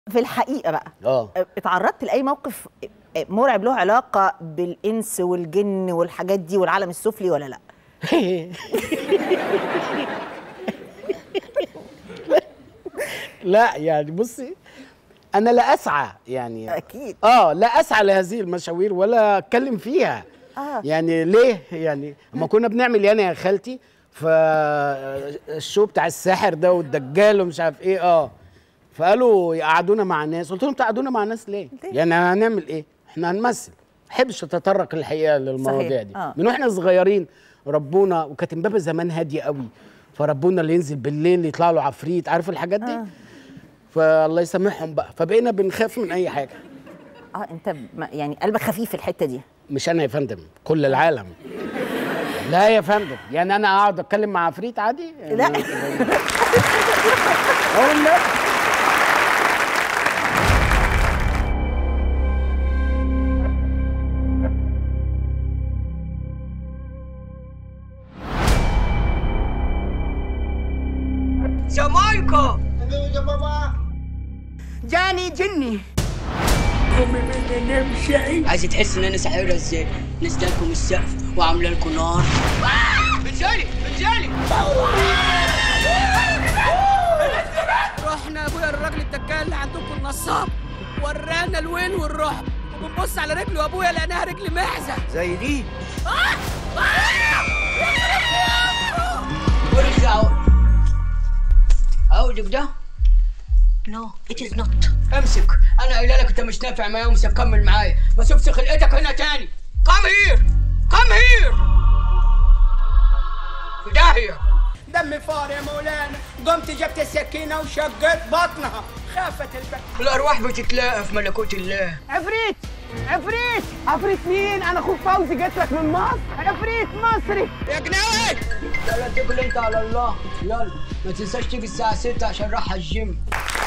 في الحقيقه بقى اه اتعرضت لاي موقف مرعب له علاقه بالانس والجن والحاجات دي والعالم السفلي ولا لا؟ لا يعني بصي، انا لا اسعى يعني اكيد لا اسعى لهذه المشاوير ولا اتكلم فيها. يعني ليه؟ يعني اما كنا بنعمل انا يا خالتي فالشو بتاع الساحر ده والدجال ومش عارف ايه فقالوا يقعدونا مع ناس، قلت لهم تقعدونا مع ناس ليه؟ يعني هنعمل ايه؟ احنا هنمثل. ما بحبش اتطرق الحقيقه للمواضيع دي. من واحنا صغيرين ربونا، وكانت امبابه زمان هاديه قوي، فربونا اللي ينزل بالليل يطلع له عفريت، عارف الحاجات دي؟ فالله يسامحهم بقى، فبقينا بنخاف من اي حاجه. انت يعني قلبك خفيف في الحته دي. مش انا يا فندم، كل العالم. لا يا فندم، يعني انا اقعد اتكلم مع عفريت عادي؟ يعني لا والله. جمايكا يا بابا جاني جني. امي بدنا نمشي. عايز تحس ان انا ساحرة ازاي؟ نزلت لكم السقف وعامله لكم نار. انزلي انزلي. رحنا ابويا الراجل الدجال اللي عندكم النصاب ورانا الويل والرعب، وبنبص على رجله وابويا لقيناها رجل معزه زي دي. ورجع عودك ده؟ نو ات از نوت. امسك، انا قايله لك انت مش نافع معايا ومش هتكمل معايا، بس امسك خلقتك هنا تاني. كم هير كم هير. في داهيه. دمي فار يا مولانا، قمت جبت السكينه وشقت بطنها، خافت البنت. الارواح بتتلاقى في ملكوت الله. عفريت عفريت عفريت مين؟ انا اخوك فوزي جيت لك من مصر. عفريت مصري يا جناوي. يلا اتكل انت على الله، يلا ما تنساش تيجي الساعه 6 عشان رايح الجيم.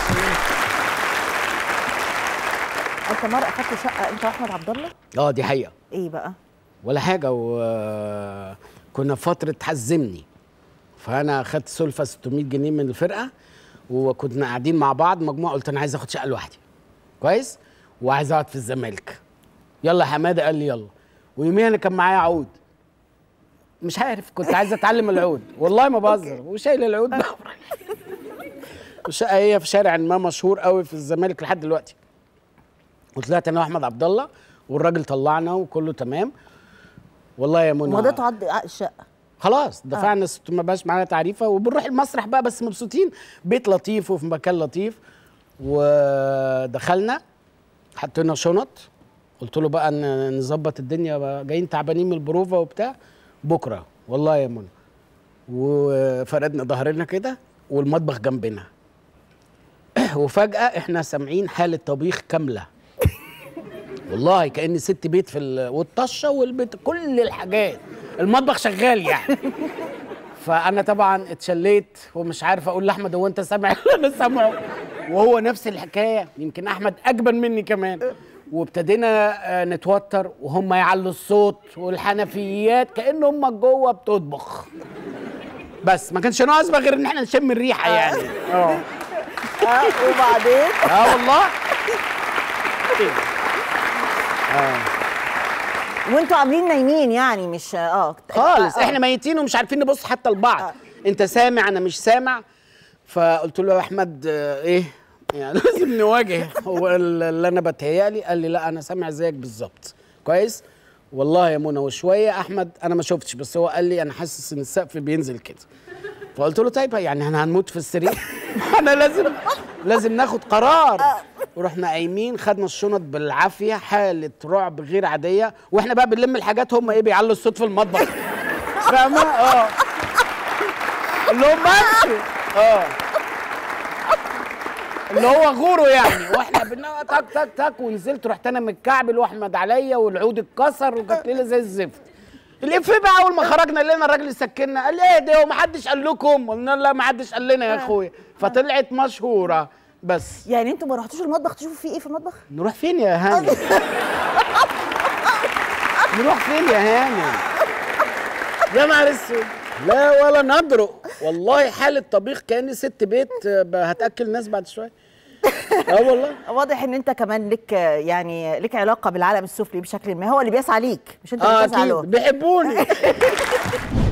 انت مره اخدت شقه انت واحمد عبد الله؟ دي حقيقه. ايه بقى؟ ولا حاجه، وكنا في فتره حزمني، فانا اخدت سلفه 600 جنيه من الفرقه، وكنا قاعدين مع بعض مجموعه، قلت انا عايز اخد شقه لوحدي كويس، وعايز اقعد في الزمالك. يلا حماده قال لي يلا، ويوميها انا كان معايا عود، مش عارف كنت عايز اتعلم العود، والله ما بهزر، وشايل العود بقى. الشقه هي في شارع ما مشهور قوي في الزمالك لحد دلوقتي. وطلعت انا واحمد عبد الله، والراجل طلعنا وكله تمام. والله يا منى مضيتوا عقد الشقه؟ خلاص دفعنا ما بقاش معانا تعريفه، وبنروح المسرح بقى بس مبسوطين، بيت لطيف وفي مكان لطيف. ودخلنا حطينا شنط، قلت له بقى نظبط الدنيا بقى، جايين تعبانين من البروفا وبتاع بكره، والله يا منى. وفردنا ظهرنا كده والمطبخ جنبنا. وفجأة احنا سامعين حالة طبيخ كاملة، والله كأن ست بيت والطشة والبيت كل الحاجات، المطبخ شغال يعني. فأنا طبعا اتشليت ومش عارف أقول لأحمد هو أنت سامع اللي أنا سامعه؟ وهو نفس الحكاية، يمكن أحمد أجبن مني كمان. وابتدينا نتوتر وهم يعلوا الصوت والحنفيات كأن هم جوه بتطبخ، بس ما كانش ناقص بقى غير إن احنا نشم الريحة يعني. وبعدين؟ والله. وانتوا عاملين نايمين يعني مش خالص. احنا ميتين ومش عارفين نبص حتى لبعض. انت سامع انا مش سامع. فقلت له يا احمد ايه يعني لازم نواجه، هو اللي انا بتهيألي. قال لي لا انا سامع زيك بالظبط كويس والله يا منى. وشويه احمد انا ما شفتش، بس هو قال لي انا حاسس ان السقف بينزل كده. فقلت له طيب يعني احنا هنموت في السرير؟ انا لازم ناخد قرار. ورحنا قايمين خدنا الشنط بالعافيه، حاله رعب غير عاديه. واحنا بقى بنلم الحاجات، هم بيعلوا الصوت في المطبخ، فاهمه؟ اللي هم ماشي اللي هو غوره يعني. واحنا تك تك تك، ونزلت رحت انا متكعبل واحمد عليا والعود اتكسر وكانت ليله زي الزفت. الإفيه بقى اول ما خرجنا لقينا الراجل سكننا، قال ايه ده وما حدش قال لكم؟ قلنا لا ما حدش قال لنا يا اخويا. فطلعت مشهوره. بس يعني انتوا ما رحتوش المطبخ تشوفوا فيه ايه في المطبخ؟ نروح فين يا هاني؟ نروح فين يا هاني؟ يا نهار اسود. لا ولا ندرق والله. حاله طبيخ كاني ست بيت هتاكل ناس بعد شويه. والله واضح ان انت كمان لك يعني لك علاقه بالعالم السفلي بشكل ما، هو اللي بيسعى ليك مش انت اللي بتسعى له. بيحبوني.